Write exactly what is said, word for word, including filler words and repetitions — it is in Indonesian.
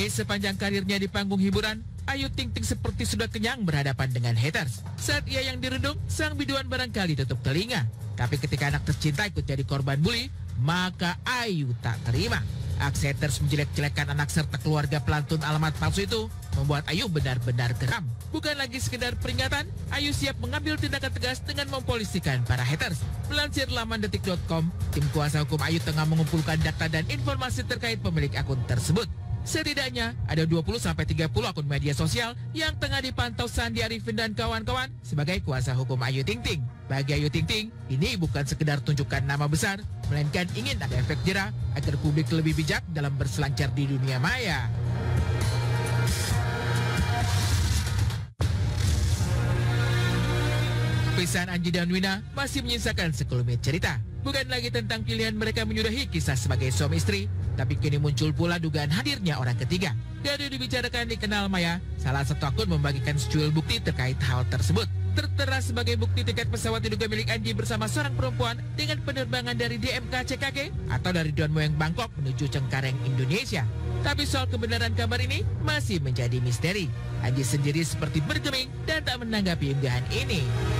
Di sepanjang karirnya di panggung hiburan, Ayu Ting Ting seperti sudah kenyang berhadapan dengan haters. Saat ia yang dirundung, sang biduan barangkali tutup telinga. Tapi ketika anak tercinta ikut jadi korban bully, maka Ayu tak terima. Aksi haters menjelek-jelekan anak serta keluarga pelantun alamat palsu itu membuat Ayu benar-benar geram. Bukan lagi sekedar peringatan, Ayu siap mengambil tindakan tegas dengan mempolisikan para haters. Melansir laman detik dot com, tim kuasa hukum Ayu tengah mengumpulkan data dan informasi terkait pemilik akun tersebut. Setidaknya ada dua puluh sampai tiga puluh akun media sosial yang tengah dipantau Sandi Arifin dan kawan-kawan sebagai kuasa hukum Ayu Ting Ting. Bagi Ayu Ting Ting, ini bukan sekedar tunjukkan nama besar, melainkan ingin ada efek jera agar publik lebih bijak dalam berselancar di dunia maya. Pisan Anji dan Wina masih menyisakan sekelumit cerita. Bukan lagi tentang pilihan mereka menyudahi kisah sebagai suami istri, tapi kini muncul pula dugaan hadirnya orang ketiga. Dari dibicarakan di Kenal Maya, salah satu akun membagikan secuil bukti terkait hal tersebut. Tertera sebagai bukti tiket pesawat diduga milik Anji bersama seorang perempuan dengan penerbangan dari D M K C K G atau dari Don Mueang Bangkok menuju Cengkareng, Indonesia. Tapi soal kebenaran kabar ini masih menjadi misteri. Anji sendiri seperti bergeming dan tak menanggapi unggahan ini.